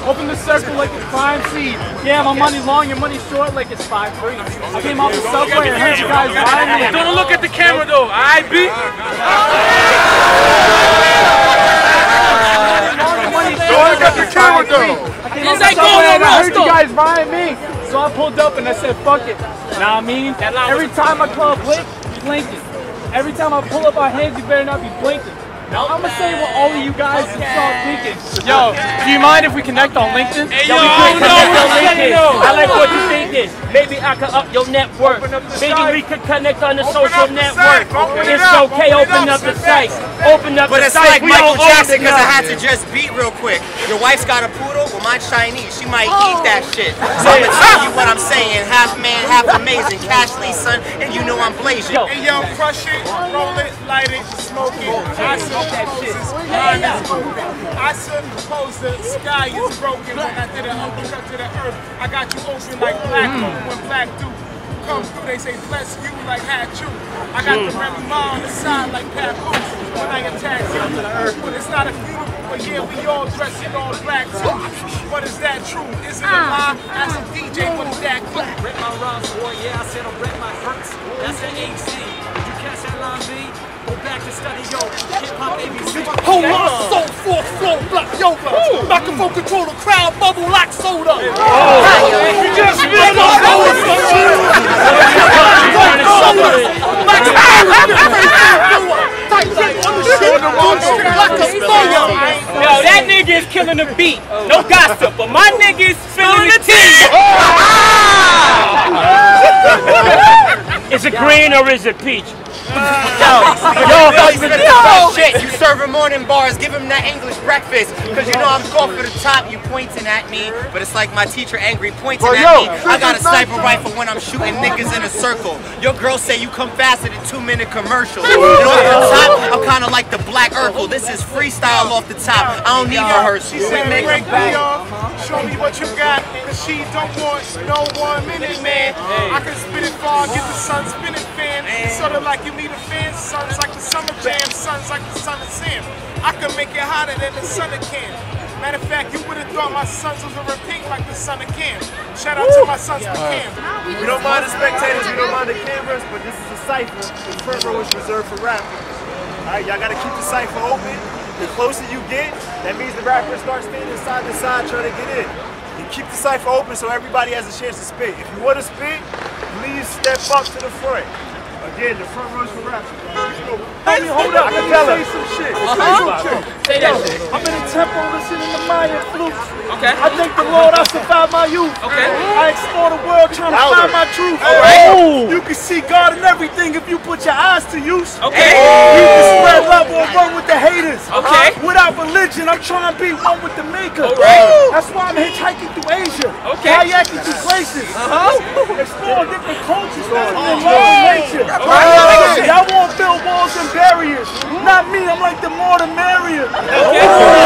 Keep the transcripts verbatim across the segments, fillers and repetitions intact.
Open the circle like it's prime seed. Yeah, my money long, your money short like it's five three. I came off the subway and heard you guys lying me. Don't look at the camera though, alright, B? Don't look at the camera though. I came off the subway and I heard you guys lying me. So I pulled up and I said, fuck it. Know what I mean? Every time I call blink, you blinking. Every time I pull up our hands, you better not be blinking. Now I'm gonna say what all of you guys can start thinking. Yo, do you mind if we connect on LinkedIn? Hey, yo, yo, yo, yo, yo, I like what you thinking. Maybe I can up your net worth. Maybe we could connect on the social network. It's okay, open up the site. Open up but the But it's like site. Michael Jackson because I had to just beat real quick. Your wife's got a poodle, well mine's Chinese. She might eat that shit. So I'm gonna tell you what I'm saying. Half man, half amazing. Cash Lee, son, and you know I'm blazing. Hey yo, crush it, roll it, light it, smoke it. I suppose mind is moving. I suppose the sky is broken when I did an uppercut to the earth. I got you open like black when black do come through. They say bless you like had you. I got the Remy Ma on the side like Papoose when I attack you. But it's not a funeral, but yeah, we all dress in all black too. But is that true? Is it a lie? As a D J, what is that clip? Rip my rhymes, boy, yeah, I said I'll rip my hurts. That's the H C. Did you catch that line, B? Go back to study, yo, hip-hop A B C. Hold on, soul, fourth floor, black yoga. Microphone control the crowd, bubble like soda. You just spit Yo, that nigga is killing the beat. No gossip, but my nigga is spilling the tea. Is it green or is it peach? Yo, yo, yo, shit, you serving morning bars, give him that English breakfast. Cause you know I'm going for the top, you pointing at me. But it's like my teacher angry pointing at me. I got a sniper rifle when I'm shooting niggas in a circle. Your girl say you come faster than two minute commercials. And off the top, I'm kinda like the Black Urkel. This is freestyle off the top, I don't need rehearsal. She said break me off, show me what you got. Cause she don't want no one minute, man. I can spin it far, get the sun spinning fan. Sorta like you need a fan, sun's like the summer jam, sun's like the sun of Sam. I can make it hotter than the sun of Cam. Matter of fact, you would have thought my sons was a pink like the son of Cam. Shout out to my sons for Cam. We don't mind the spectators, we don't mind the cameras, but this is a cipher. The front row is reserved for rappers. Alright, y'all gotta keep the cipher open. The closer you get, that means the rappers start standing side to side trying to get in. And keep the cipher open so everybody has a chance to spit. If you want to spit, please step up to the front. Again, the front rows for rappers. Hey, hold up, I can tell her. Some shit. Uh-huh. Say that shit. I'm in the temple listening to Maya flutes. Okay. I thank the Lord I survived my youth. Okay. I explore the world trying to Louder. find my truth. All right. Oh. You can see God in everything if you put your eyes to use. Okay. You can spread love or run with the haters. Okay. Without religion, I'm trying to be one with the maker. All right. That's why I'm hitchhiking through Asia. Okay. Kayaking through places. Uh-huh. Explore different cultures. That's love and nature. Okay. Y'all want to build walls and barriers. Not me, I'm like the more the merrier. Okay.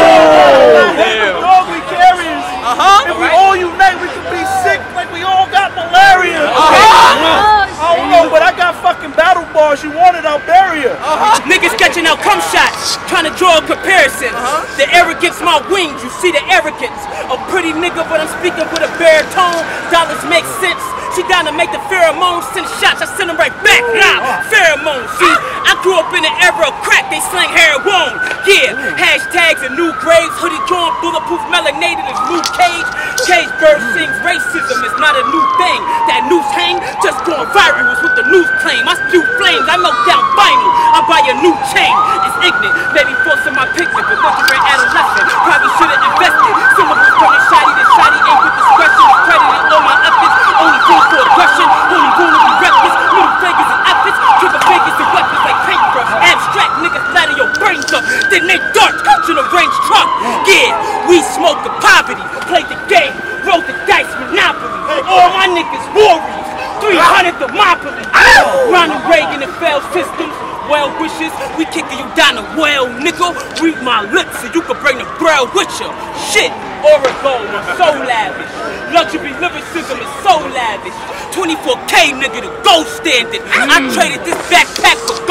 Damn. Dog we carriers. Uh-huh. If we all unite, we could be sick like we all got malaria. Uh-huh. I don't know, but I got fucking battle bars. You wanted, I'll bury you. Uh-huh. Niggas catching out cum shots, trying to draw a comparison. Uh-huh. The arrogance, my wings, you see the arrogance. A pretty nigga, but I'm speaking with a baritone. Dollars make sense. She down to make the pheromones, send shots, I send them right back. Nah, pheromones. See, I grew up in the era of crack, they slang heroin. Yeah, hashtags and new graves, hoodie drawn, bulletproof, melanated as Luke Cage. Cage Bird sings racism is not a new thing. That noose hang, just going viral is what the news claim. I spew flames, I melt down vinyl, I buy a new chain. It's ignorant, maybe forcing my pigment, but belligerent adolescent. Probably should've invested. Syllables coming shoddy to shoddy, ain't with discretion. Credited all my efforts, only room for aggression, only room to be reckless. Middle fingers and efforts, triple fingers and weapons like paintbrush. Abstract niggas ladder your brains up, then they darts coaching a range truck. Yeah, we smoke the poverty, play the game, roll the dice, monopoly. All my niggas warriors, three hundred Thermopylae. Ronald Reagan and failed systems. Well wishes, we kicking you down the well, nigga. Read my lips so you can bring the braille with you. Shit, Oregon, I'm so lavish. Luxury lyricism is so lavish. twenty-four K, nigga, the gold standard. I traded this backpack for gold standard.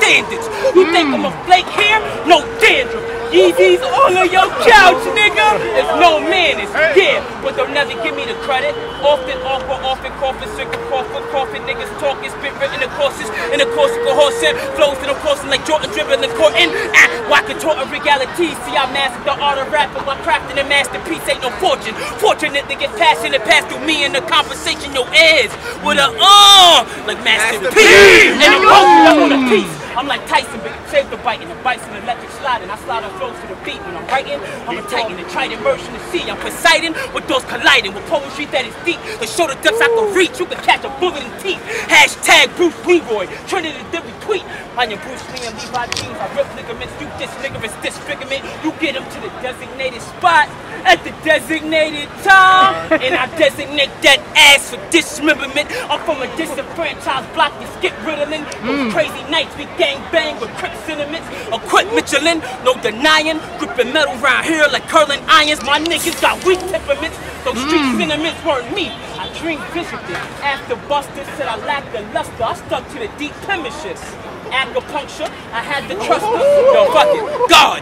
standards. You think I'm a flake here? No dandruff. Yeezys all on your couch, nigga. It's no manners, yeah, but they'll never give me the credit. Often, awkward, often, coughing, sick of coughing, coughing, niggas talking, spit written in courses, in the course of coercion, flows in the course like Jordan dribbling the court in. Ah, walking toward a reality. See, I mastered the art of rapping while crafting a masterpiece. Ain't no fortune. Fortunate to get passionate pass through me in the conversation. Your ears with a uh, like masterpiece. And the focus, I want a piece. I'm like Tyson, but save the bite and the bite's an electric slide, and I slide on flows to the beat. When I'm writing, I'm a titan and try to immerse in the sea. I'm Poseidon with those colliding with poetry that is deep. The shoulder depths I can reach, you can catch a bullet in teeth. Hashtag Bruce Leroy, Trinity the retweet. On your Bruce Lee and Levi jeans, I rip ligaments, you disfigurements, disfigurement. You get them to the designated spot at the designated time, and I designate that ass for dismemberment. I'm from a disenfranchised block, you skip Ritalin. Those mm. crazy nights we gang bang with quick sentiments. A quick Michelin, no denying. Gripping metal round here like curling irons. My niggas got weak temperaments. Those street mm. sentiments weren't me. I dreamed visibly. After Buster said I lacked the luster, I stuck to the deep premises. Acupuncture, I had to trust her. Yo, fuck it, God.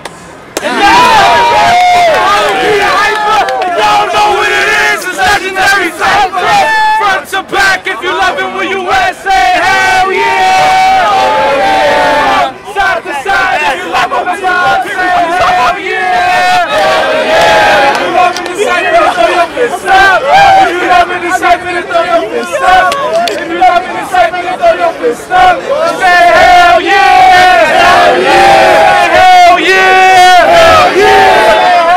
Y'all know what it is, it's legendary cypher. Front to back, if you love it, will you wear, say hell yeah! Side to side, if you love it, say hell yeah! If you love it, the cypher, throw your fist up. If you love it, the cypher, throw your fist up. If you love it, the cypher, throw your fist up. Say hell yeah! Hell yeah! Hell yeah! Hell yeah!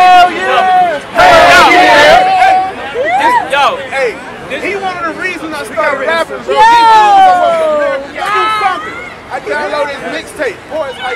He one of the reasons I started rapping, bro. Yo! Yo! I downloaded his mixtape. Boy, it's like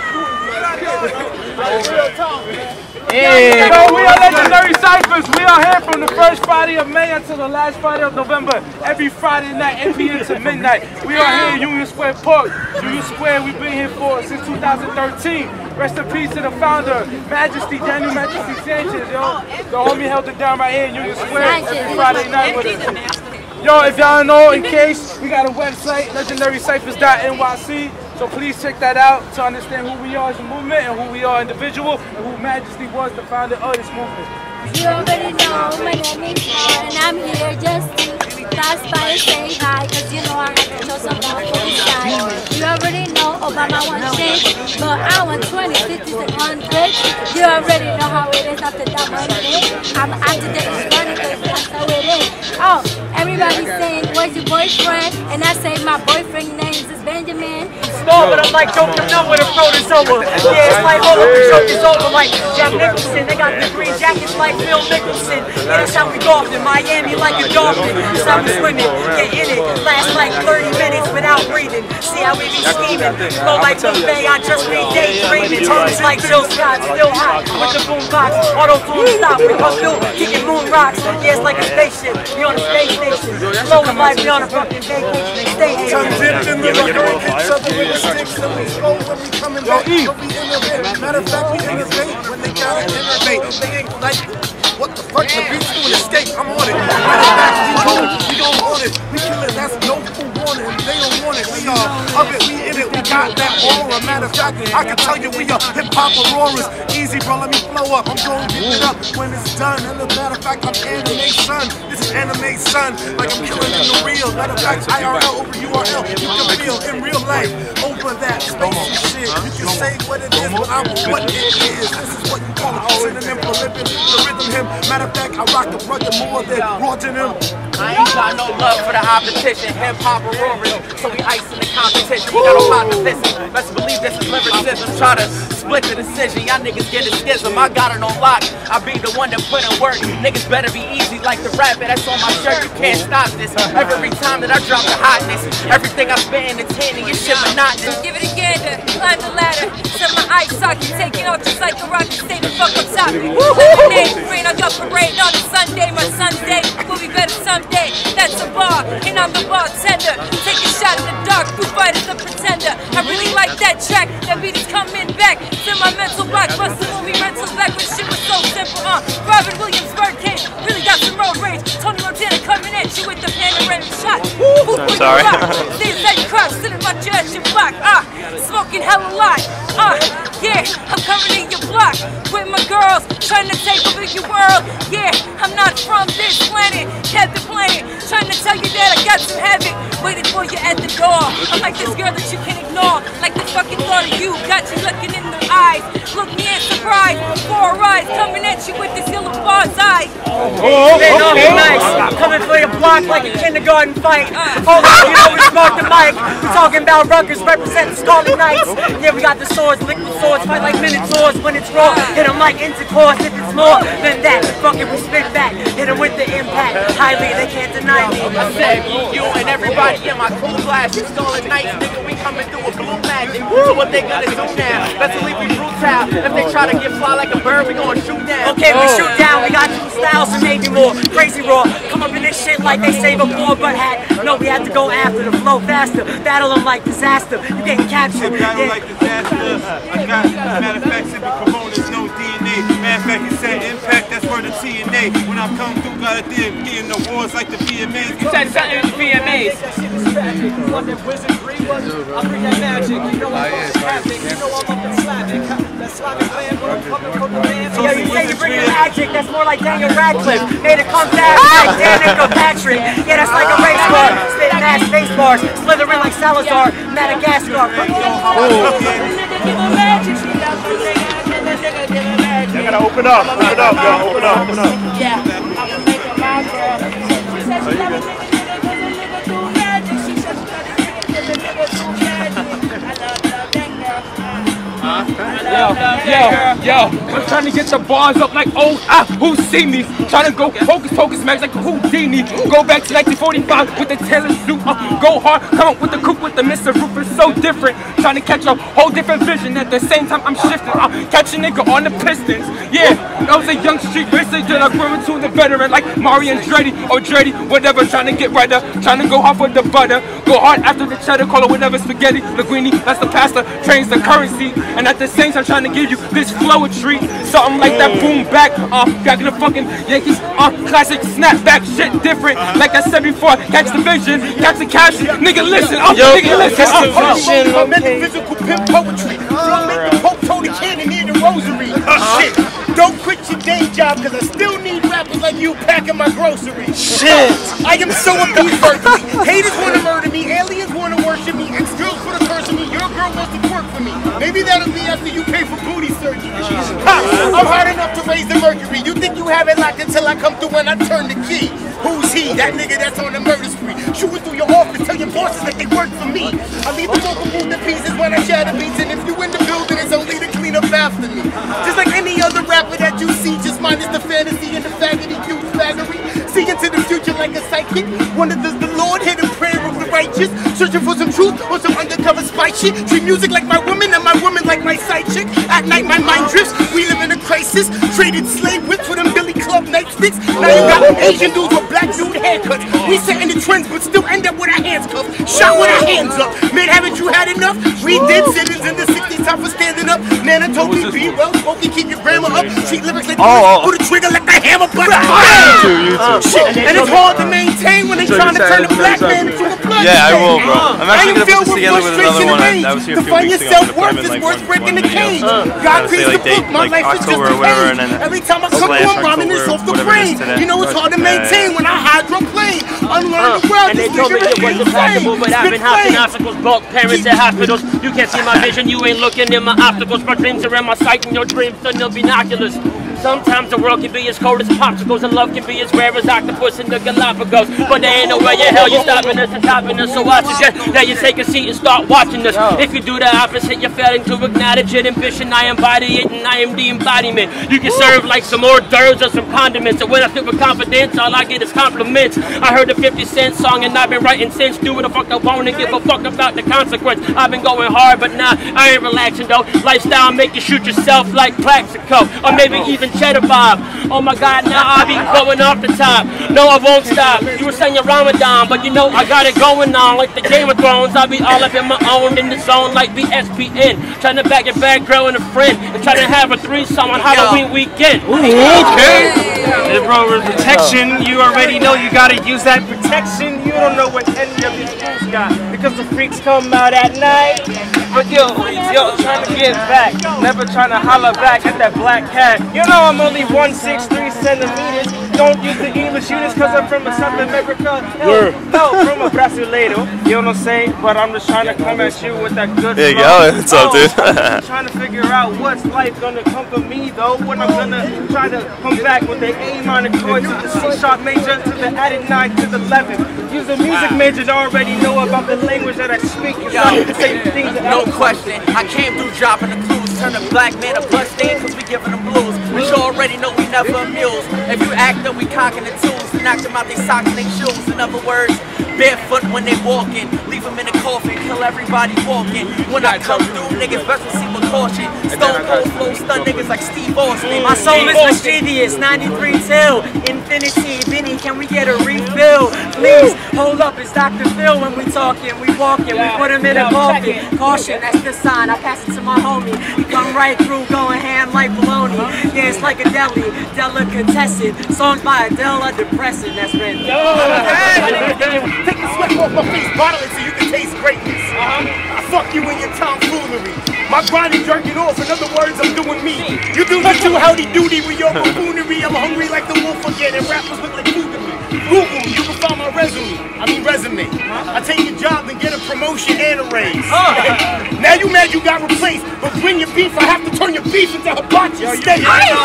real talk, man. Yeah. So we are Legendary Cyphers. We are here from the first Friday of May until the last Friday of November. Every Friday night, eight p m to midnight. We are here in Union Square Park. Union Square, we've been here for since two thousand thirteen. Rest in peace to the founder, Majesty, Daniel Majesty Sanchez, yo. The homie held it down right here in Union Square every Friday night with us. Yo, if y'all know, in case, we got a website, legendary cyphers dot N Y C. So please check that out to understand who we are as a movement and who we are individual and who Majesty was, the founder of this movement. You already know my name is Paul, and I'm here just to pass by and say hi, cause you know I have to show some love for this guy. You already know Obama wants change, but I want twenty, fifties, and hundreds. You already know how it is after that money. I'm after that is money, cause that's how it is. Oh, everybody's saying, where's your boyfriend? And I say my boyfriend's name is Benjamin. Small, but I'm like joking up when the throat is over. Yeah, it's like all of the joke is over like Jack Nicholson. They got the green jackets like Phil Mickelson. Yeah, that's how we golf in Miami like a dolphin. Summer swimming, get in it. Last like thirty minutes without breathing. See how we be scheming. Flow like Bay, I just be daydreaming. Tongues like Jill Scott, still hot with the boom box. Auto tune stop, we come through, kicking moon rocks. Yeah, it's like a spaceship. We on a space station. Flowing like we on a fucking vacation. They stay here. Tongue dipped in the river, hit something with the sticks, and we slow when we coming back. So we innovate. Matter of fact, we innovate when they gotta innovate. They ain't like, what the fuck, the beats do an escape, I'm on it. Matter of fact, we gon' we gon' on it. We kill it, that's no fool warning. They don't want it, we are of it, we in it, we got that aura. Matter of fact, I can tell you we are hip-hop auroras. Easy, bro, let me flow up, I'm gon' get it up when it's done. And as a matter of fact, I'm anime son. This is anime son, like I'm killing in the real. Matter of fact, I R L over U R L, you can feel in real life. Over that spacey shit, you can say what it is, but I'm what it is. This is what you call it, synonym for living the rhythm him. Matter of fact, I rock the rugged more than raw than him. I ain't got no love for the opposition, hip-hop roaring, so we ice in the competition, we got a lot to listen. Let's believe this is lyricism, try to split the decision, y'all niggas get a schism, I got it on lock, I be the one that put in work, niggas better be easy like the rabbit that's on my shirt, you can't stop this, every time that I drop the hotness, everything I spit in the tin and your shit monotonous. Give it a gander, climb the ladder, set my eye socket, taking off just like a rocket, stay the fuck up top. Lemonade, rain, I got parade on a Sunday, my Sunday, will be better someday. That's a bar, and I'm the bartender. Take a shot in the dark, Foo Fighters the pretender. I really like that track, that beat is coming back. Send my mental block, bust the movie rentals back when shit was so simple, uh. Robin Williams, Birdcage, really got some road rage. Tony Montana coming at you with the panoramic shot. I'm sorry. Things like crops, sitting my church and block, ah. Smoking fucking hella lot. Uh, yeah, I'm coming in your block with my girls, trying to take over your world. Yeah, I'm not from this planet, Captain Planet, trying to tell you that I got some havoc waiting for you at the door. I'm like this girl that you can ignore, like the fucking thought of you got you looking in the eyes. Look me in surprise, four eyes coming at you with this yellow bar's eye. Oh, okay. Okay. Nice. Coming for your block like a kindergarten fight. Hold on, you know we smoke the mic. We're talking about Rutgers representing Scarlet Knights. Yeah, we got the swords, liquid swords, fight like minotaurs when it's raw. Hit them like intercourse if it's more than that. Fuck it, we spit back. Hit them with the impact. Highly, they can't deny me. I said, you, you and everybody in my cool flash. You Scarlet Knights, nigga, we coming through with blue magic. So what they gonna do now? Let's leave me brutal. If they try to get fly like a bird, we gonna shoot down. Okay, we shoot down. We got two styles and maybe more. Crazy raw. Come up in this shit like they say before, but had no, we had to go after the flow faster. Battle them like disaster. You getting captured. Battle like disaster. I got matter of fact, Sippy Pomona's no D N A. Matter of fact, he said impact, that's where the T N A. When I come through, gotta dig, getting the wars like the V M As. You said something in the V M As. What that wizardry was, I bring that magic. You know I'm fucking havoc. You know I'm up in Slavic. That Slavic land where I'm coming from the land. Yo, you say you bring your magic, that's more like Daniel Radcliffe. Made it come back like Danica Patrick. Yeah, that's like a race car. Spit mass space bars. Slithering like Salazar. Madagascar. You gotta open up, open up, yo, open up, open up. Yeah, I'm gonna make it my girl. She said she got a nigga, nigga, cause a nigga do magic. She said she got a nigga, cause a nigga do magic. I love, love that girl. Yo, yo, yo, I'm trying to get the bars up like, oh, ah, who seen me? Trying to go focus, focus, max like Houdini. Go back to nineteen forty-five with the Taylor suit. Uh, go hard, come up with the coupe with the Mister Roof. It's so different. Trying to catch a whole different vision. At the same time, I'm shifting. Uh, catch a nigga on the Pistons. Yeah, I was a young street racer that I grew into the veteran like Mario Andretti or Dreddy, whatever. Trying to get right up, trying to go hard for the butter. Go hard after the cheddar, call it whatever, spaghetti, linguine. That's the pasta, trains the currency. And at the same time, trying to give you this flow of treat. Something like that boom back, uh, back in the fucking Yankees, uh, classic snapback, shit different. Like I said before, catch the vision, catch the cash, nigga listen, uh, Yo, nigga listen, catch the uh, vision, I'm metaphysical pimp poetry. Don't make the Pope toe the cannon near the rosary. Shit, don't quit your day job, cause I still need rappers like you packing my groceries. Shit. I am so abused verbally. Haters wanna murder me, aliens wanna worship me, ex-girls put a curse on me, your girl wants to twerk for me. Maybe that'll be after you pay for booty surgery. Ha, I'm hard enough to raise the mercury. You think you have it locked until I come through and I turn the key. Who's he? That nigga that's on the murder spree. Shooting through your office, tell your bosses that they work for me. I leave the vocal booth to pieces when I shatter beats, and if you in the building, it's only to clean up after me. Just like any other rapper that you see, just minus the fantasy and the faggoty cute faggery. See into the future like a psychic. Wonder does the Lord hear the prayer of the righteous? Searching for some truth or some undercover spy shit. Treat music like my woman and my woman like my side chick. At night my mind drifts, we live in a crisis. Traded slave whips for them Billy Club night sticks. Now you got Asian dudes with black dude haircuts. We setting the trends but still end up with our hands cuffed. Shot with our hands up. Man, haven't you had enough? We did Simmons in the sixties, time for standing up. Nana told me be well spoken, keep your grammar up. Treat lyrics like Oh, pull the trigger like the hammer bust. YouTube, YouTube. Shit, and it's hard to maintain when they So trying to you're turn the saying- black so man you're into a blood Yeah, I stain. will, bro. I'm I actually am gonna filled put this with together with another frustration one. and I, I was rage. here a To few find weeks your ago. I'm gonna put self-worth them in is like worth one, breaking one the video. cage. Uh, God say, creates like, the book, date, my like, life is just October a or whatever, and page. then Every time I come slash through, I'm rhyming this October, off the whatever it is brain. today. You know it's hard to maintain when I hydroplane. Unlearn the world, And they this told me nigga it is wasn't possible, but I've been insane. hopping obstacles, bulk parents at hospitals. You can't see my vision, you ain't looking in my obstacles. My dreams are in my sight, and your dreams are no binoculars. Sometimes the world can be as cold as popsicles, and love can be as rare as octopus in the Galapagos. But there ain't no way in hell you stopping us and topping us. So I suggest that you take a seat and start watching us. If you do the opposite, you're failing to acknowledge it. Ambition, I embody it, and I am the embodiment. You can serve like some hors d'oeuvres or some condiments. And when I speak with confidence, all I get is compliments. I heard the fifty cent song, and I've been writing since. Do what the fuck I want and give a fuck about the consequence. I've been going hard, but nah, I ain't relaxing though. Lifestyle make you shoot yourself like Plaxico, or maybe even cheddar bob. Oh my God, now I be going off the top. No, I won't stop. You were saying your Ramadan, but you know I got it going on like the Game of Thrones. I be all up in my own in the zone like B S P N. Trying to back your bad girl and a friend and trying to have a threesome on Halloween weekend. Ooh, okay. Hey, bro, with protection, you already know you gotta use that protection. You don't know what any of these fools got because the freaks come out at night. But yo, yo, trying to get back, never trying to holler back at that black cat. You know I'm only one sixty-three centimeters. Don't use the English units cause I'm from a South America. Hell, no, from a Brasileiro. You know what I'm saying? But I'm just trying to come at you with that good There you flow. go, what's up, dude? I'm trying to figure out what's life gonna come for me though. When I'm gonna try to come back with the A minor chord to the C sharp major to the added nine to the eleven. Use a music major to already know about the language that I speak. It's not the same things that No question, I came through dropping the clues. Turn a black man a blood stain cause we giving them blues. But you already know we never amuse. If you act up, we cocking the tools. Knock them out they socks and they shoes. In other words, barefoot when they walking. Leave them in the coffin, kill everybody walking. When I come through, niggas best receive with caution. Stone cold flow, stun niggas like Steve Austin. My soul is mischievous, ninety-three till infinity. Vinny, can we get a refill? Please, hold up, it's Doctor Phil when we talking, we walking, we put him in a coffin. Caution, that's the sign, I pass it to my homie. He come right through, going ham like bologna. Yeah, it's like a deli, delicatessen. Songs by Adele are depressing, that's written. Take the sweat off my face, bottle it so you can taste greatness. Uh-huh. I fuck you in your tomfoolery. My grind is jerking off, in other words, I'm doing me. You do the too howdy doody with your buffoonery. I'm hungry like the wolf again, and rappers look like food to me. Google me, you can find my resume. I mean resume. I take your job and get a promotion and a raise. Now you mad you got replaced, but bring your beef, I have to turn your beef into hibachi steak.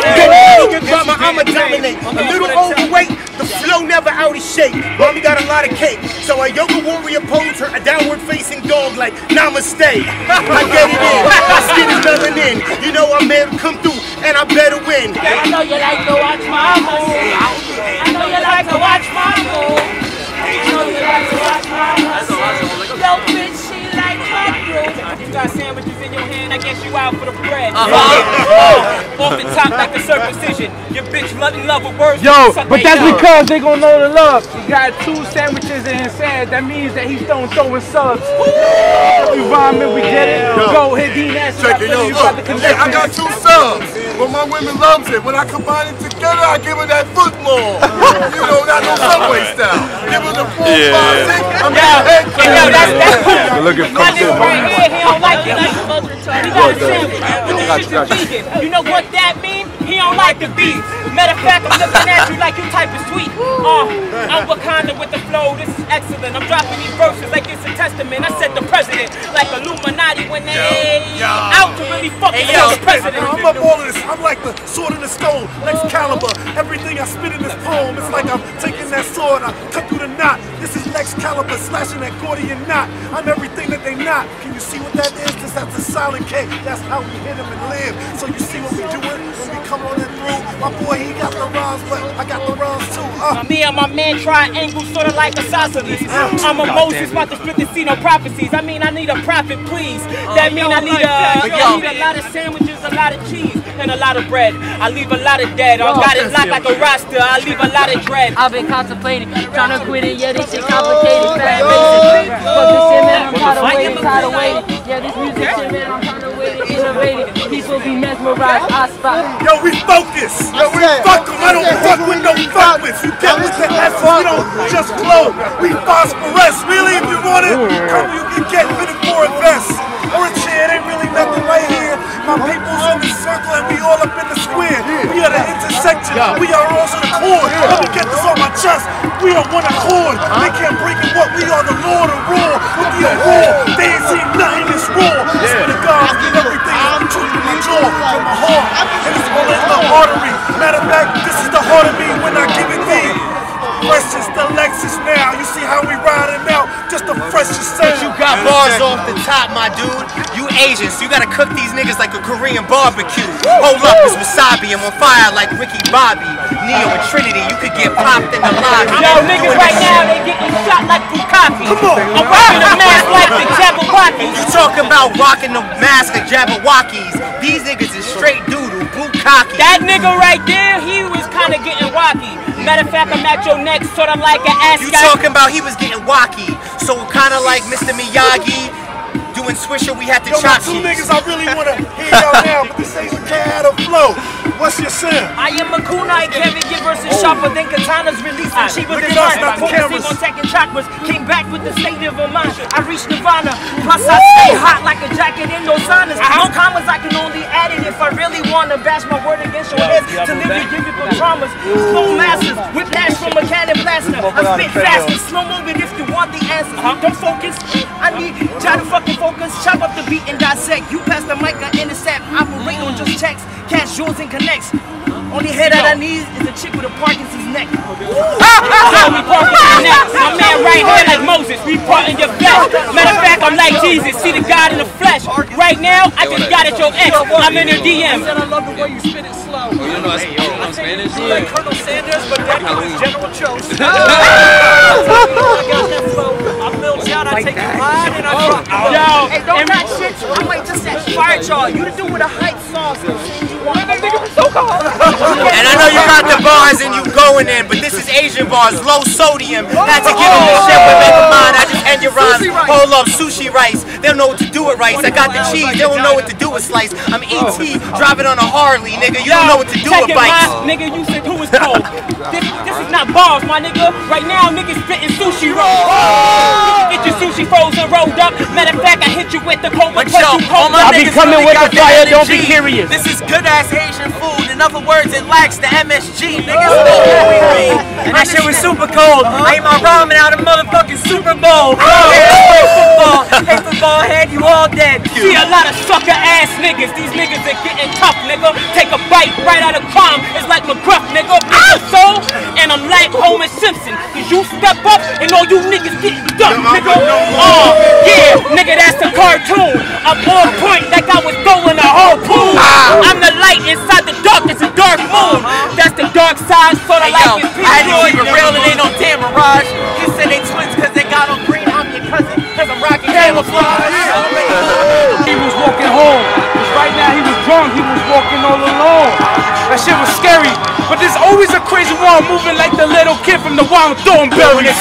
Get drama, I'ma dominate. A little overweight, the flow never out of shape. Mommy got a lot of cake, so a yoga warrior pose her a downward facing dog like namaste. I get it in, my skin is melanin. You know I'm here to come through, and I better win. I know you like to watch my moves. I know you like to watch my moves. I know you like to watch my moves. Yo, bitch, she like my groove. You got sandwiches in your hand, I guess you out for the bread. Uh-huh. Off the top like a circumcision. Your bitch loving love with words. Yo, but that's because they gonna know the love. He got two sandwiches in his hand. That means that he's throwing throwing subs. You rhyming, we get it. Go hit D N S. Check it, yo, look. Hey, I got two subs, but my women loves it. When I combine it together, I give her that football. You know, not no Subway style. Give her the four, yeah. five, six. I'm yo, yo, that's that's cool. Look at my nigga right here, he don't like it. He got a sandwich. This shit is vegan. You know what that means? He don't like the beef. Matter of fact, I'm looking at you like you type of sweet. Uh, I'm Wakanda with the flow, this is excellent. I'm dropping these verses like it's a testament. I said the president, like Illuminati when they yo, yo. out to really fucking hey, yo, the president. I'm up all of this. I'm like the sword in the stone, Excalibur. Everything I spit in this poem, it's like I'm taking that sword, I cut through the knot. This is Excalibur, slashing that Gordian knot. I'm everything that they not. Can you see what that is? This that's a silent K. That's how we hit them and live. So you see what we doing when we come on that through. My boy, he got the rhymes, but I got the rhymes too. Uh. Me and my man triangle, sort of like isosceles. I'm a Moses, about to split the see no prophecies. I mean, I need a prophet, please. That mean I need a, I need a lot of sandwiches, a lot of cheese, and a lot of bread. I leave a lot of dead. I got it locked like a roster. I leave a lot of dread. I've been contemplating, trying to quit it. Yeah, this shit complicated. Fat racing. Fuck this shit, man. I'm tired of waiting, tired of waiting. Yeah, this music shit, man. I'm tired of waiting, innovating. People be mesmerized. I spot. Yo, we focus. Yo, we fuck them. I don't fuck with no fuckwits. You get with the essence. We don't just flow. We phosphorus. Really, if you want it, come you can get fitted for a vest or a chair. It ain't really nothing right here. My people's in the circle and we all up in the square. We are the intersection. We are also the core. Let me get this on my chest. We are one accord. They can't break it. What we are, the Lord of Raw. With the war, they ain't seen nothing this raw. I swear to God, I get everything I'm truth in my jaw, from my heart, and it's all in the artery. Matter of fact, this is the heart of me when I give it thee. Precious the Lexus now. You see how we riding out. just the freshest sound. You got bars off the top, my dude. You Asian, so you gotta cook these niggas like a Korean barbecue. Hold up, it's wasabi. I'm on fire like Ricky Bobby. Neo and Trinity, you could get popped in the lobby. Yo, niggas right now, they getting shot like Bukaki. I'm rocking the mask like the Jabberwockies. You talking about rocking the mask of Jabberwockies. These niggas is straight doodle, Bukaki. That nigga right there, he was kinda getting wacky. Matter of fact, I'm at your neck, sorta like an ass You guy. talking about he was getting wacky. So kinda like Mister Miyagi. Doing Swisher, we had to Yo, chop two cheese. niggas I really wanna hear y'all now, but this ain't the cat of flow. What's your sound? I am a kunai, Kevin Gibb versus sharper than katanas released from cheaper Look at design. us, not the Focusing cameras. on taking chakras, came back with the state of a mind. I reached nirvana, plus I stay hot like a jacket in those saunas. No commas, I can only add it if I really wanna bash my word against your heads. To live and give you good traumas. Slow masters, whiplash from a cannon blaster. I spit faster, slow moving if you want the answers. Don't focus, I need y'all to fucking focus. Chop up the beat and dissect. You pass the mic, I intercept. Operate on just checks, cash yours and connects. Only head that I need is a chick with a Parkinson's neck. So we Parkinson's neck. My man right here like Moses, we part in your flesh. Matter of fact, I'm like Jesus, see the God in the flesh. Right now, I just got at your ex. I'm in your D M. I love the way you spit it slow. You know that's in Spanish? You like Colonel Sanders, but that is General Jones. I got that flow. I build you out, I take you high, and I drop you. Yo, Hey, don't not shit. I might just fire y'all. You to do with a hype song. And I know you got the bars and you going in, but this is Asian bars, low sodium. Had to give them the shit with make them mine. I just end your rhymes. Hold up, sushi rice. They don't know what to do with rice. I got the cheese. They don't know what to do with slice. I'm E T driving on a Harley, nigga. You don't know what to do with bikes. Nigga, you said who is cold. This, this is not bars, my nigga. Right now, niggas spitting sushi rolls. Get your sushi frozen rolled up. Matter of fact, I hit you with the cold. But yo, all my I'll be niggas coming really with got the fire. that Don't be energy. curious. This is good ass Asian food. In other words, it lacks the M S G. Niggas still carry me. And that shit was super cold. I ate my ramen out of motherfucking Super Bowl. Hey, football. Hey, football head, you all dead. See a lot of sucker ass niggas. These niggas are getting tough, nigga. Take a bite right out of crime. It's like McGruff, nigga. I'm soul, and I'm like Homer Simpson. Cause you step up and all you niggas getting dumped, nigga. Oh, yeah, nigga, that's a cartoon. I'm on point like I was throwing a harpoon. I'm the light inside the dark, it's a dark moon. That's the dark side, sorta Hey, like yo, it's I had to keep it Pink real and ain't no damn mirage. You said they twins cause they got on green. I'm your cousin cause I'm rocking camouflage. He was walking home. Cause right now he was drunk, he was walking all alone. That shit was scary. But there's always a crazy one moving like the little kid from the Wild Thornberry.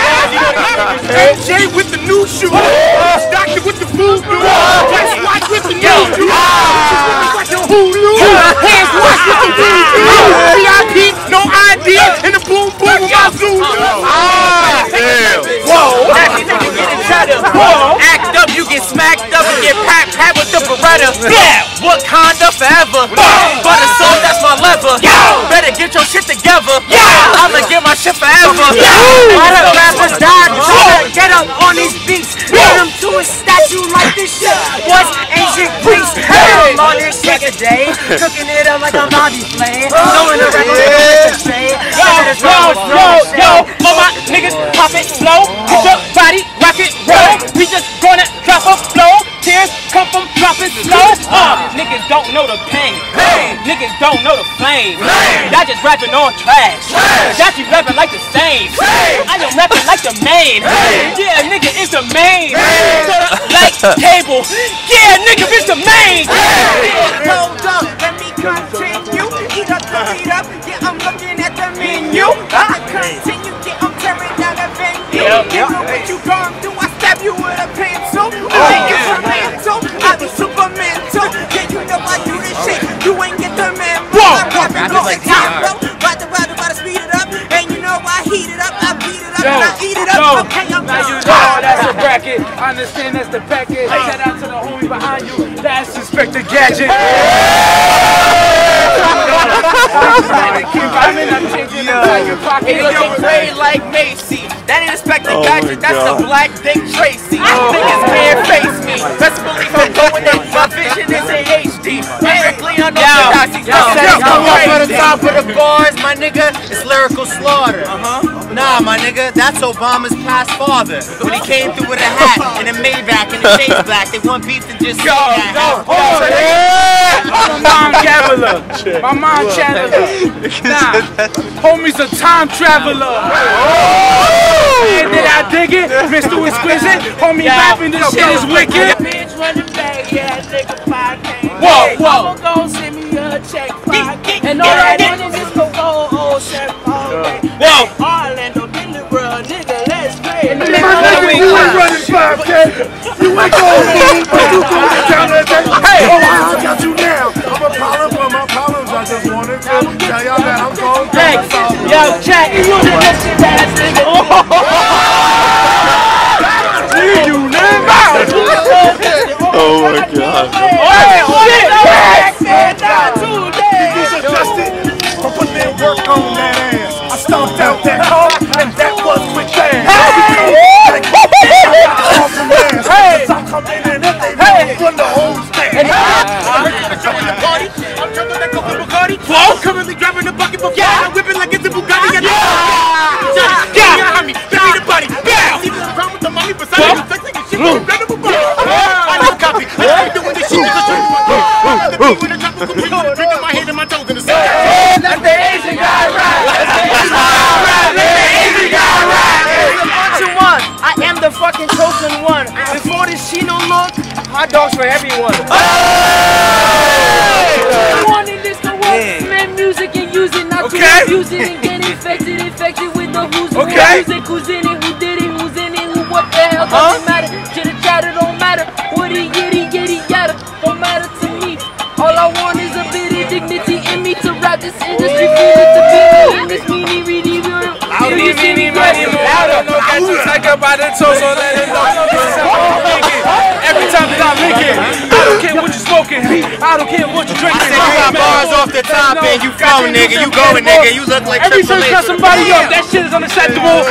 M J with the new shoe. Doctor with the food. West Watch with the new shoe. Like a Hulu. Hands Watch with the voodoo. V I P, no I D, and the boom boom with my Zulu. Ah, damn. Whoa, that nigga getting cheddar. Whoa, act up, you get smacked up and get packed pat with the Beretta. Yeah, Wakanda forever. Butter soul, that's my lever. Better get your shit together. I'ma get my shit forever. Why the rappers died? Trying to get up on these beats. Put them to a statue like this shit was ancient Greece. I'm on this shit today. Cooking it up like a body flame. Throwing the record with the shade. Yo, yo, yo, yo, all my niggas pop it slow, hit your body, rock it, roll. We just gonna drop a flow. Tears come from dropping slow. Uh, niggas don't know the pain. Niggas don't know the flame. Y'all just rapping on trash. Y'all keep rapping like the same. I am rapping like the main. Yeah, nigga, it's the main. Sorta like cable. Yeah, nigga, it's the main. Hold up, let me continue. Eat up the beat up. Yeah, I'm looking at the menu. I continue. Yeah, I'm tearing down the venue. You know what you gon' do? I stab you with a pencil. I make you some mental. I be super mental. Yeah, you know I do this shit. You ain't get the memo. I'm rapping going top. About to, about to, about to speed it up. And you know I heat it up. I beat it up. Yo, And I eat it up. yo, Okay, I'm now you done. know that's a bracket. I understand that's the packet. Shout out to the homie behind you. That's Inspector Gadget. I'm in, I'm changing inside your pocket. He looking gray like Macy. That ain't Inspector Gadget, that's the black Dick Tracy. Niggas can't face me. Best believe I'm going in. My vision is in H D. Lyrically unorthodox. I said I'm up for the top of the bars, my nigga. It's lyrical slaughter. Uh-huh. Nah, Nah, my nigga, that's Obama's past father. When he came through with a hat and a Maybach and the shades black, they want beef to just say that. Yo, my mom traveler. My mom traveler. Nah, homie's a time traveler. And did I dig it? Mister Exquisite. Homie rapping, this shit is wicked. Bitch running back, yeah, nigga five K. Whoa, whoa. I'ma go send me a check five K. And all I want is this go go oh chef all day. Whoa. Orlando deliver, nigga, let's play. You ain't running five K. You ain't going move, but you going down that day. Hey, oh, I got you now. I'm a problem for my problems. I just wanted to tell y'all that I'm going Hey, yo, check. You know that shit ass nigga. You live out. Oh my god. For putting in work on that ass. I stomped out that car, and that was with that. Hey! I'm coming in and they run the whole stand. I'm jumping the party. I'm jumping that coke Bacardi. I'm currently driving the bucket before I'm whipping like it's a Bugatti. Yeah! Yeah! Give me the body. Bow! See the ground with the mommy beside me. Sex like a shit. Incredible body. I know copy. I ain't doing this shit. The beat with a drop of complete. Drinking my head and my toes in the sun. Let the Asian guy rap. Let the Asian guy rap. One. I am the fucking chosen one. Before this Chino look, hot dogs for everyone. I wanted this to work, man, music and use it, not to abuse it and get infected, infected with the who's who, who's it, who's in it, who did it, who's in it, who, what the hell, doesn't matter, chitter chatter don't matter, woody yitty yitty yada, don't matter to me. All I want is a bit of dignity in me to rap this industry, feel it to be me in this meanie reedy real. Meanie meanie mighty mo. I don't know, got you like about the toe, so let it know. Every time that I lick it, I don't care what you smoking, I don't care what you drinking. I said you got bars off the top and you flow, nigga. You going, nigga. You look like every Triple time H. cut somebody up, that shit is unacceptable.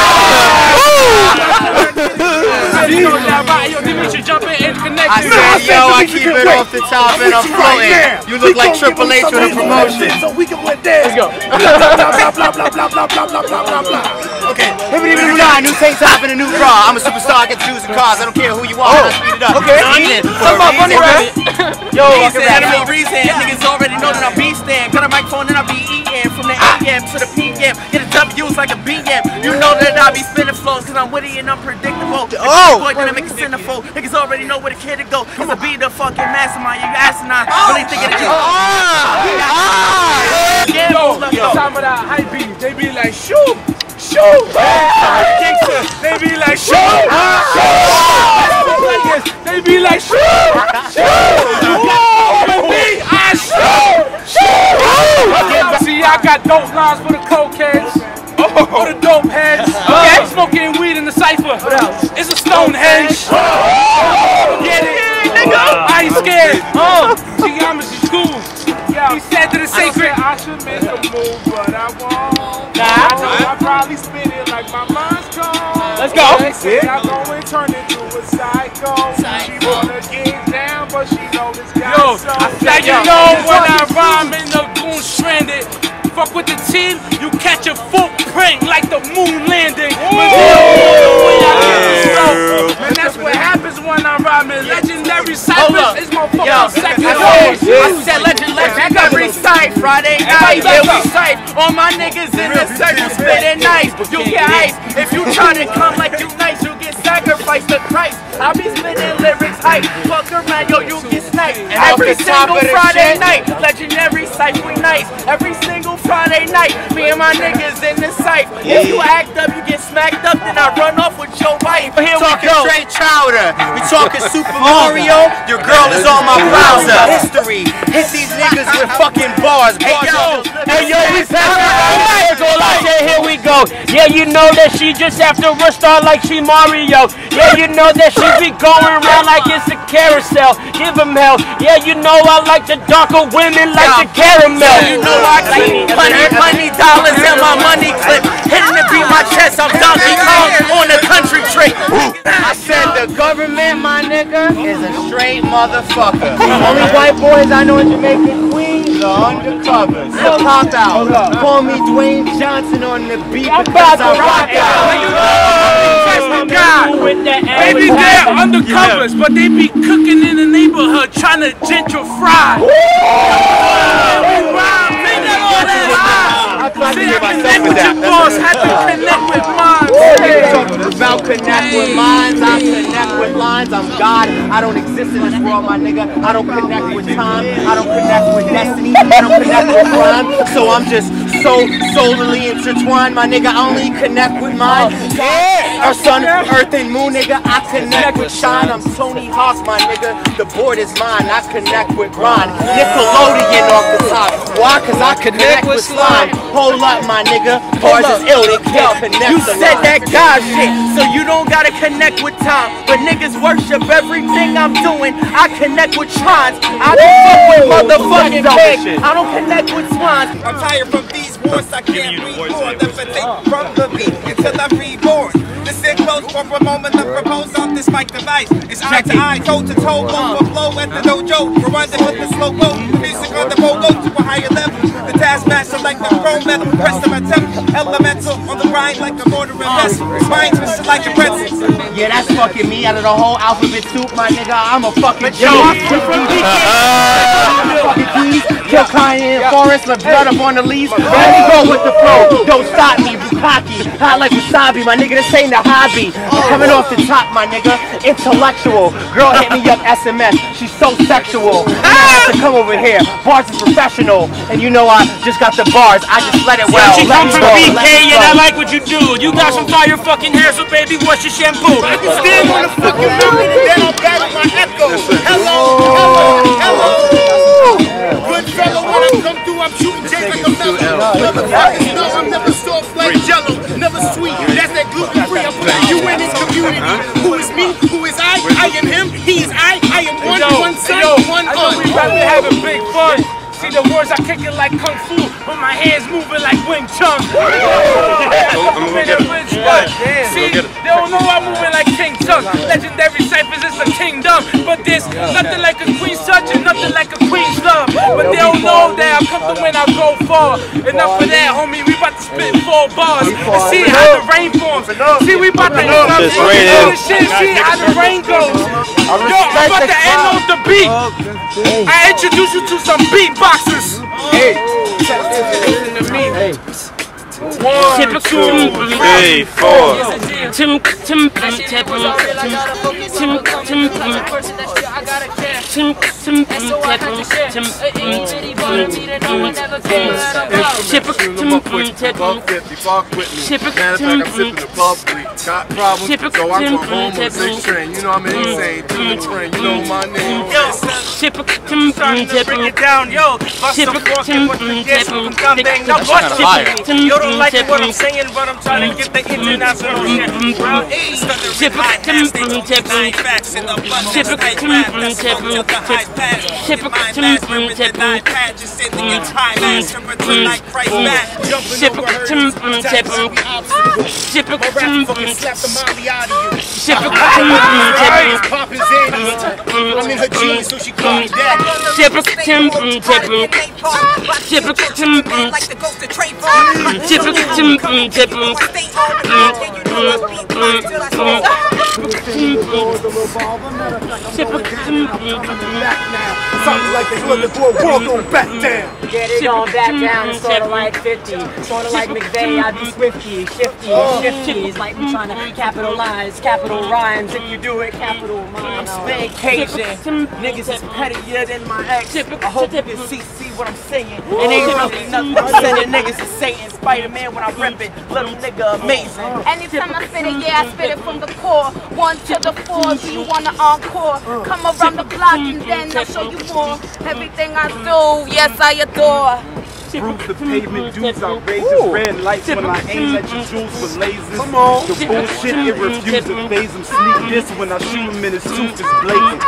Yo, Dimitri, jump in and connect. I said, yo, I keep it off the top and I'm floating. You look like Triple H with a promotion. So we can win there. Let's go. Blah, blah, blah, blah, blah, blah, blah, blah, blah, blah, blah. Okay, hibbity hibbity nah, new tank top and a new bra. I'm a superstar, I get to choose the cars. I don't care who you are, I speed it up. Okay. Talk about funny rap. Yo, reason, enemy reason. Niggas already know that I'm beastin'. Got a microphone and I be eating from the A M to the P M. Get a W like a B M. You know that I be spinning flows cause I'm witty and unpredictable. Oh! Boy, then I make a centerfold. Niggas already know where the kid to go. Cause I be the fucking mastermind. You asinine. Really thinking that you. Ah! Ah! Yo, some of that hype beat, they be like, shoot! Shoot! They be like, shoot! Shoot! They be like, shoot! Shoot! With me, I shoot! Shoot! See, I got dope lines for the cokeheads, for the dope heads. Okay, smoking weed in the cipher. It's a Stonehenge. Get it, nigga? I ain't scared. Oh, see, I'm just cool. He said that it's sacred. I should make a move, but I won't. Nah, I know I probably spin it like my mind's gone. Let's go. They say I go and turn into a psycho. She wanna get down, but she know this guy. Yo, so now you know when I rhyme in the goon stranded. Fuck with the team, you catch a footprint like the moon landing. But man, that's what happens when I rhyme in legendary cyphers. It's my fucking second I said legend, legendary sight. Friday night, yeah, we sight. All my niggas in the circle spitting nice. You get ice. If you tryna come like you nice, you get sacrificed to Christ. I be spitting lyrics hype. Fuck around, yo, you get sniped. Every single Friday night, legendary sight, we nice. Every single Friday night, me and my niggas in the sight. If you act up, you get smacked up, then I run off with your wife. Here we talking go. Straight chowder. We talking Super Mario. Your girl is on my browser. History. Hit these niggas with fucking bars. Hey yo, hey yo, we passing all out there. Here we go. Yeah, you know that she just after a star like she Mario. Yeah, you know that she be going around like it's a carousel. Give him hell. Yeah, you know I like the darker women like the caramel. Yeah, you know I keep money, money, dollars in my money clip. Hitting to beat my chest, I'm Donkey Kong on the country trick. I said the government, my nigga, is a straight motherfucker. Only white boys I know in Jamaican Queens the undercovers. Pop out. Call me Dwayne Johnson on the beat I'm because about I to rock rock out. Maybe they're undercovers, but they be cooking in the neighborhood trying to gentrify. See, I connect with your boss, had to connect with mine. About connect with minds, I connect with lines. I'm God, I don't exist in this world, my nigga. I don't connect with time, I don't connect with destiny, I don't connect with crime. So I'm just so solely intertwined, my nigga. I only connect with mine. Yeah. Our sun, earth, and moon, nigga. I connect with shine. I'm Tony Hawk, my nigga. The board is mine. I connect with Ron. Nickelodeon off the top. Why? Cause I connect with slime. Hold up, my nigga. Bars is ill. They can't connect. You said that God shit, so you don't gotta connect with time. But niggas worship everything I'm doing. I connect with shrines. I don't fuck with motherfucking pigs. I don't connect with swines. I'm tired from these wars. I can't read more. Levitate from the beat until I'm reborn. This is close for a moment. The propose on this mic device. It's eye to eye, toe to toe, blow for blow at the dojo. Rewinding with the slow boat. Music on the bogo to a higher level. The taskmaster like the chrome metal. Press to my temple. Elemental on the grind like a mortar and vessel. Spines twisted like a pretzel. Yeah, that's fucking me out of the whole alphabet soup, my nigga. I'm a fucking joke. Kill Kanye and Forrest, left blood up on the leaves. Ready to go with the flow. Don't stop me, Bukaki. Hot like wasabi, my nigga. This ain't a hobby. Coming off the top, my nigga. Intellectual. Girl hit me up S M S. She's so sexual. I have to come over here. Bars is professional. And you know I just got the bars. I just let it well. She come from B K and I like what you do. You got some fire fucking hair, so baby, what's your shampoo? I can stand on the fucking mountain and then I'll battle my echo. Hello, hello, hello. Good fellow, when I come through, I'm shooting Jay like a mellow. Motherfuckers know I'm never soft like jello. Never sweet, that's that gluten free. I'm putting you in this community. Who is me? Who is I? I am him. He is I. I am one, yo, one son, yo, one I know un. we rather having big fun. See the words I kick it like Kung Fu, but my hands moving like Wing Chun. See, they don't know I'm moving like King Tut. Legendary ciphers, it's a kingdom. But there's nothing like a queen's touch and nothing like a queen's love. But they don't know that I come through when I go far. Enough of that, homie, we about to spit four bars. And see how the rain forms. See, we about to end up this shit, see how the rain goes. Yo, I'm about to end on the beat. I introduce you to some beatboxers. Hey, listen to me. Hey. One, two, three, four. Tim, Tim, Tim, Tim, Tim, Tim, You don't like what I'm saying, but I'm trying to get the international shit. Round eight, ship facts in the blood, ship ship I'm in her jeans, so she call me dad. Something like they look for a world on back down. Get it on back down, it's sorta like fifty. Sorta like McVeigh, I'd be swifty, shifty, shifty. It's like we trying to capitalize, capital rhymes. If you do it, capital mind. I'm vacation. Niggas is pettier than my ex. I hope you can see, see what I'm saying. It ain't really nothing I'm sending niggas to Satan. Spider-Man when I rep it, little nigga amazing. Anytime I spit it, yeah, I spit it from the core. One to the four, do you wanna encore? Come around the block and then I'll show you more. Everything I do, yes, I adore. Prove the pavement, dudes outrageous. Red lights when I aim at your jewels with lasers. Come on. The bullshit, it refuses to phase him. Sneak this when I shoot him and his tooth is blazing.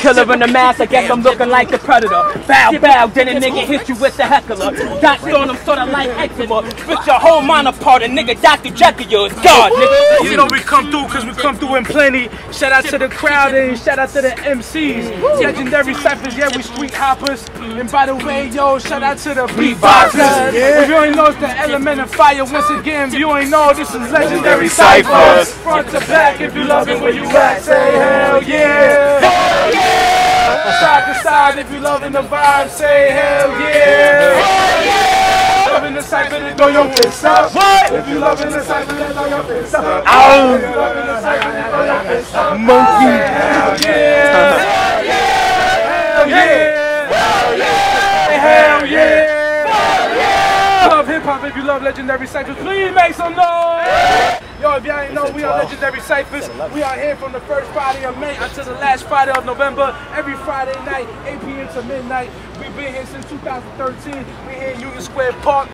killer in the mask, I guess I'm looking like the predator. Bow, bow, then a nigga hit you with the heckler. Dots on them sorta like eczema. Spit your whole mind apart, a nigga Doctor Jekyll is God, nigga. You know we come through cause we come through in plenty. Shout out to the crowd and shout out to the M Cs. Legendary cyphers, yeah, we street hoppers. And by the way, yo, shout out to the beatboxers. If you ain't know, it's the element of fire. Once again, if you ain't know, this is Legendary Cyphers. Front to back, if you love it where you at, say hell yeah. Hell yeah. Side to side, if you loving the vibe, say hell yeah. Hell yeah. Loving the cypher, then throw your fists up. What? If you loving the cypher, then throw your fists up. Ow. If you loving the cypher, then throw your fists up. Monkey. Hell yeah. Hell yeah. Hell yeah. Hell yeah. Hell yeah. Love hip hop. If you love Legendary Cyphers, please make some noise. Yo, if y'all ain't know, we are Legendary Cyphers. We are here from the first Friday of May until the last Friday of November. Every Friday night, eight p m to midnight. We've been here since two thousand thirteen. We're here in Union Square Park.